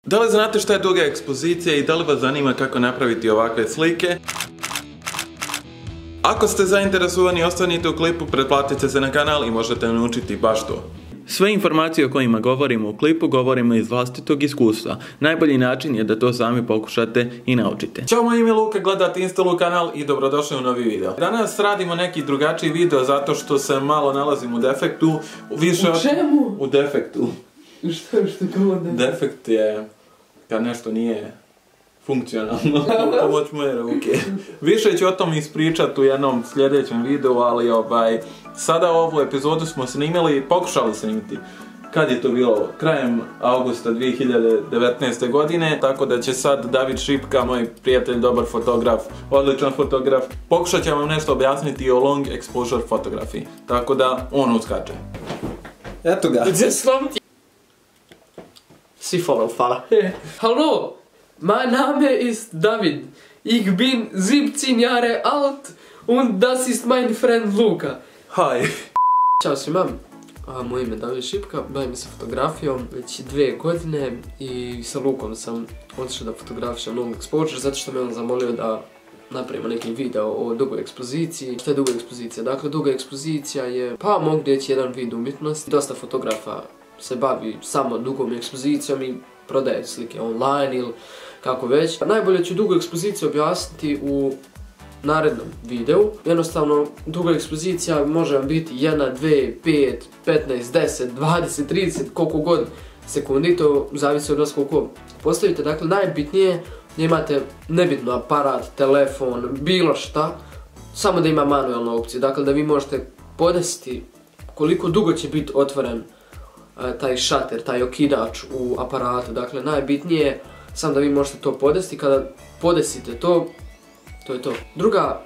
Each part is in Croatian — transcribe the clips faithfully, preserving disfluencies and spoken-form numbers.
Da li znate šta je duga ekspozicija i da li vas zanima kako napraviti ovakve slike? Ako ste zainteresovani, ostanite u klipu, pretplatite se na kanal i možete naučiti baš to. Sve informacije o kojima govorimo u klipu govorimo iz vlastitog iskustva. Najbolji način je da to sami pokušate i naučite. Ćao, moje ime je Luka, gledate Instalu kanal i dobrodošli u novi video. Danas radimo neki drugačiji video zato što se malo nalazim u defektu. Više u čemu? U defektu. Šta je što kao defekt? Defekt je kad nešto nije funkcionalno, pomoć moje ruke. Više ću o tom ispričati u jednom sljedećem videu, ali ovaj, sada ovu epizodu smo snimili, pokušali snimiti. Kad je to bilo? Krajem avgusta dvije hiljade devetnaeste. godine, tako da će sad David Šipka, moj prijatelj, dobar fotograf, odličan fotograf, pokušat će vam nešto objasniti o long exposure fotografiji. Tako da on uskače. Eto ga. Si follow, hvala. Hallo, mein Name ist David. Ich bin siebzehn Jahre alt und das ist mein Freund Luka. Hi. Ćao svima, moje ime je David Šipka, bavim se fotografijom već dvije godine i sa Lukom sam otišao da fotografišem long exposure zato što me on zamolio da napravimo neki video o dugoj ekspoziciji. Šta je duga ekspozicija? Dakle, duga ekspozicija je, pa mogu reći, jedan vid umjetnosti. Dosta fotografa se bavi samo dugom ekspozicijom i prodaje slike online ili kako već. Najbolje ću dugu ekspoziciju objasniti u narednom videu. Jednostavno, duga ekspozicija može vam biti jedna, dve, pet, petnaest, deset, dvadeset, trideset, koliko god sekundi, to zavisi od vas koliko postavite. Dakle, najbitnije je da imate nebitno aparat, telefon, bilo šta, samo da ima manualnu opciju. Dakle, da vi možete podesiti koliko dugo će biti otvoren taj šater, taj okidač u aparatu. Dakle, najbitnije je samo da vi možete to podesiti. Kada podesite to, to je to. Druga,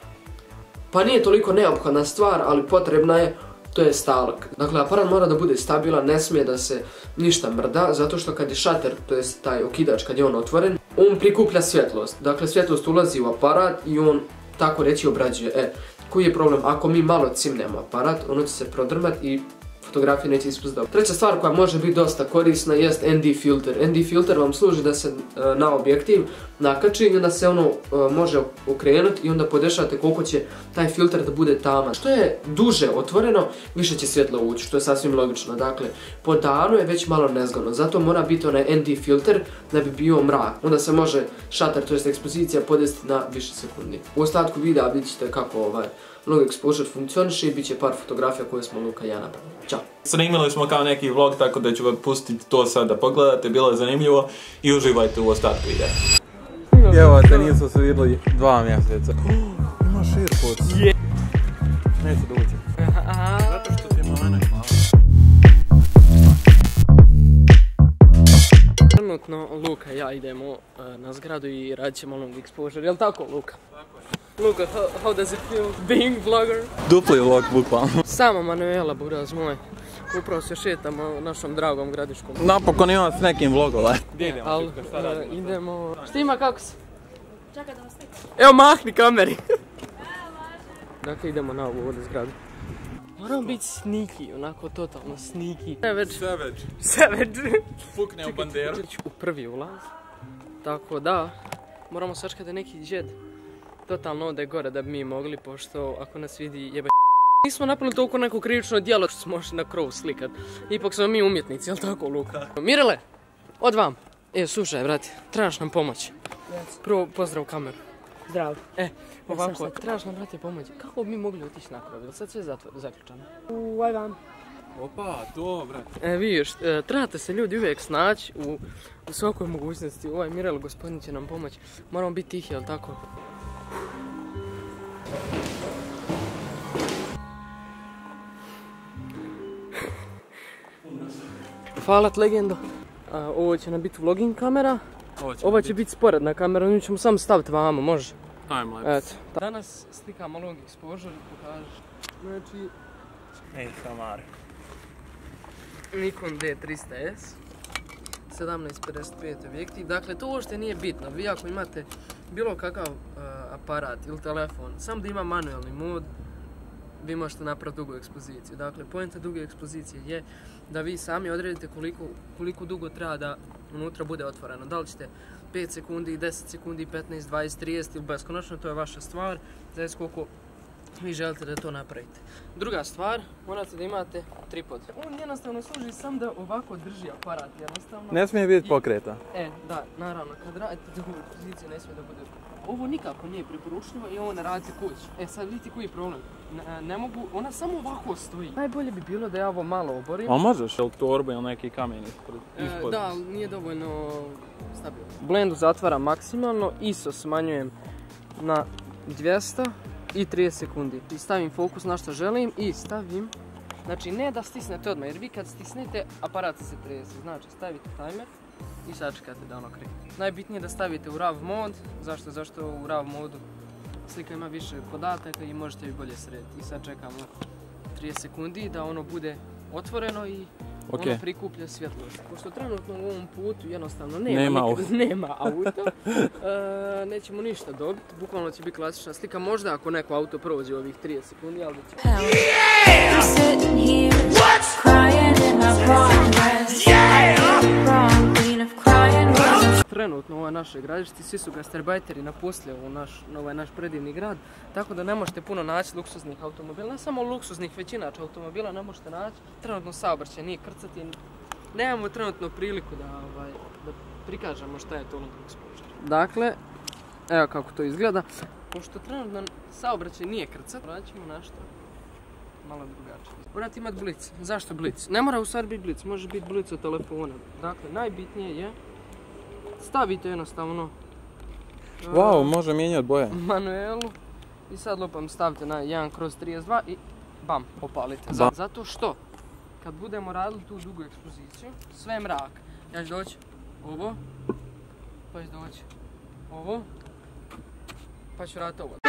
pa nije toliko neophodna stvar, ali potrebna je, to je stalak. Dakle, aparat mora da bude stabilan, ne smije da se ništa mrda, zato što kad je šater, to je taj okidač, kad je on otvoren, on prikuplja svjetlost. Dakle, svjetlost ulazi u aparat i on, tako reći, obrađuje. E, koji je problem? Ako mi malo cimnemo aparat, ono će se prodrmati i fotografija neće ispust dobro. Treća stvar koja može biti dosta korisna jest N D filter. N D filter vam služi da se e, na objektiv nakači i onda se ono e, može okrenuti i onda podešavate koliko će taj filter da bude taman. Što je duže otvoreno, više će svjetlo ući, što je sasvim logično. Dakle, po danu je već malo nezgodno, zato mora biti onaj N D filter da bi bio mrak. Onda se može šater, to jest ekspozicija, podesiti na više sekundi. U ostatku videa vidjet ćete kako ovaj long exposure funkcioniše i bit će par fotografija koje smo Luka i ja napravili. Ćao! Snimili smo kao neki vlog, tako da ću vam pustiti to sad da pogledate, bilo je zanimljivo i uživajte u ostatku videa. Evo te, nisu se vidjeli dva mjeseca. Imaš AirPods. Je! Neće da uđe. Zato što ti je malena hvala. Trenutno Luka i ja idemo uh, na zgradu i radit ćemo long exposure, jel tako, Luka? Tako je. Luka, how, how does it feel being vlogger? Dupli vlog, bukvalno. Samo Manuela, buraz moj. Upravo se šetamo našom dragom gradiškom. Napokon imam s nekim vlogom. Gdje idemo? Al, uh, idemo... Šta ima, kako se? Čekaj da vas slikam. Evo, mahni kameri! Dakle, idemo na ovu ovdje zgradu. Moramo biti sneaky, onako totalno sneaky. Savage. Savage. Savage. Fukne u banderu. U prvi ulaz. Tako da, moramo sačekati da neki džed totalno ode gore da bi mi mogli, pošto ako nas vidi jebe... Nismo napravili toliko neko krivično djelo što smo možeš na krov slikat. Ipak smo mi umjetnici, jel tako, Luka? Mirele, od vam. E, slušaj, brate, trebaš nam pomoći. Prvo, pozdrav kameru. Zdravo. E, ovako, trebaš nam, brate, pomoći. Kako bi mi mogli otići na krov? Jel sad sve zaključano? U, aj vam. Opa, to, brate. E, vidiš, e, trebate se ljudi uvijek snaći u, u svakoj mogućnosti. Ovaj Mirel, gospodin će nam pomoći. Moramo biti tihi, jel tako? Falat legendo. A, ovo će nam biti vlogging kamera. Ovo će, ovo će biti sporedna kamera, nju ćemo samo staviti vamo, može? Timelapse. Eto. Danas slikamo long exposure, pokažeš. Znači... Ej, samar. Nikon D tristo S. sedamnaest pedeset pet objektiv. Dakle, to uopšte nije bitno. Vi ako imate bilo kakav uh, aparat ili telefon, samo da ima manualni mod, vi možete napraviti dugu ekspoziciju. Dakle, poenta duge ekspozicije je da vi sami odredite koliko, koliko dugo treba da unutra bude otvoreno. Da li ćete pet sekundi, deset sekundi, petnaest, dvadeset, trideset ili beskonačno, to je vaša stvar, zavisi koliko vi želite da to napravite. Druga stvar, morate da imate tripod. On jednostavno služi sam da ovako drži aparat, jednostavno. Ne smije biti pokreta. E, da, naravno, kad radite dugu ekspoziciju ne smije da bude. Ovo nikako nije preporučljivo i ovo ne radite kući. E sad vidite koji je problem. Ne, ne mogu, ona samo ovako stoji. Najbolje bi bilo da ja ovo malo oborim. A možeš li torbu ili neki kamen ispod? E, da, ali nije dovoljno stabilno. Blendu zatvaram maksimalno, I S O smanjujem na dvjesto i trideset sekundi. I stavim fokus na što želim i stavim, znači ne da stisnete odmah, jer vi kad stisnete aparat se trese. Znači stavite timer i sačekate da ono krene. Najbitnije je da stavite u RAW mod. Zašto? Zašto u RAW modu slika ima više podataka i možete ju bolje srediti. I sad čekamo trideset sekundi da ono bude otvoreno i okay. Ono prikuplja svjetlost. Pošto trenutno u ovom putu jednostavno nema, nema, nikad, nema auto, e, nećemo ništa dobiti. Bukvalno će biti klasična slika. Možda ako neko auto prođe ovih trideset sekundi, ali će... Trenutno ovo je naše gradište, svi su gastarbajteri napustili ovo naš, ovaj naš predivni grad, tako da ne možete puno naći luksuznih automobila, ne samo luksuznih, već inače automobila ne možete naći. Trenutno saobraćaj nije krcati, nemamo trenutno priliku da, ovaj, da prikažemo šta je to Long Exposure. Dakle, evo kako to izgleda, pošto trenutno saobraćaj nije krcat, vraćamo na što malo drugačije. Morate imati blic. Zašto blic? Ne mora u stvari biti blic, može biti blic od telefona. Dakle, najbitnije je stavite jednostavno wow, uh, može mijenjati boje. Manuelu i sad lupam stavite na jedan kroz trideset dva i bam, opalite. Bam. Zato što kad budemo radili tu dugu ekspoziciju, sve je mrak. Ja ću doći ovo, pa ću doći ovo, pa ću raditi ovo.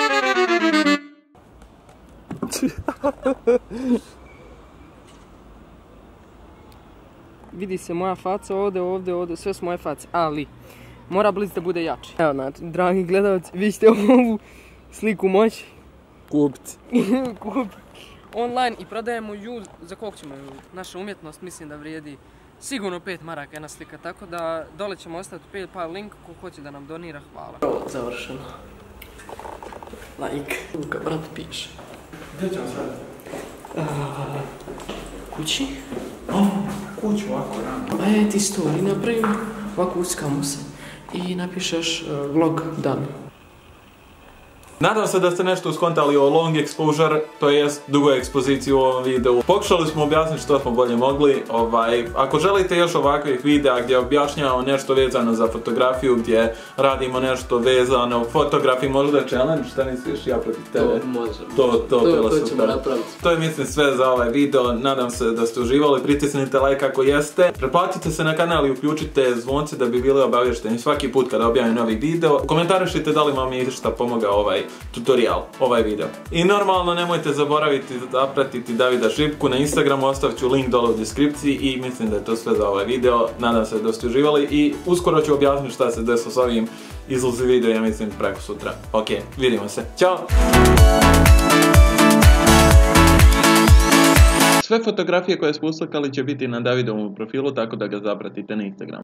Vidi se moja faca ovdje, ovdje, ovdje, sve su moje face, ali mora blic da bude jači. Evo, znači, dragi gledalci, vi ćete ovu sliku moći kupiti. Kupiti online i prodajemo ju, za koliko ćemo ju? Naša umjetnost mislim da vrijedi sigurno pet maraka jedna slika, tako da dole ćemo ostaviti PayPal link, ko hoće da nam donira, hvala. Ovo završeno. Like. Luka, brat, piše. Gdje ćemo sad? Uh, kući? Oh, kuću ovako rano. A je ti story napravim, ovako uskamo se i napišeš uh, vlog dan. Nadam se da ste nešto skontali o long exposure, to jest dugoj ekspoziciji u ovom videu. Pokušali smo objasniti što smo bolje mogli. Ovaj, ako želite još ovakvih videa gdje objašnjavamo nešto vezano za fotografiju, gdje radimo nešto vezano, fotografi, možda challenge, šta misliš, ja protiv tebe? To možemo. To, to, to, bilo to super. ćemo napraviti. To je mislim sve za ovaj video, nadam se da ste uživali, pritisnite like ako jeste. Pretplatite se na kanal i uključite zvonce da bi bili obavješteni svaki put kada objavim novi video. Komentarišite da li vam je išta pomogao ovaj tutorial, ovaj video. I normalno nemojte zaboraviti zapratiti Davida Šipku na Instagramu, ostavit ću link dole u deskripciji i mislim da je to sve za ovaj video. Nadam se da ste uživali i uskoro ću objasniti šta se desilo s ovim, izlazi video, ja mislim preko sutra. Ok, vidimo se. Ćao! Sve fotografije koje smo uslikali će biti na Davidovom profilu, tako da ga zapratite na Instagramu.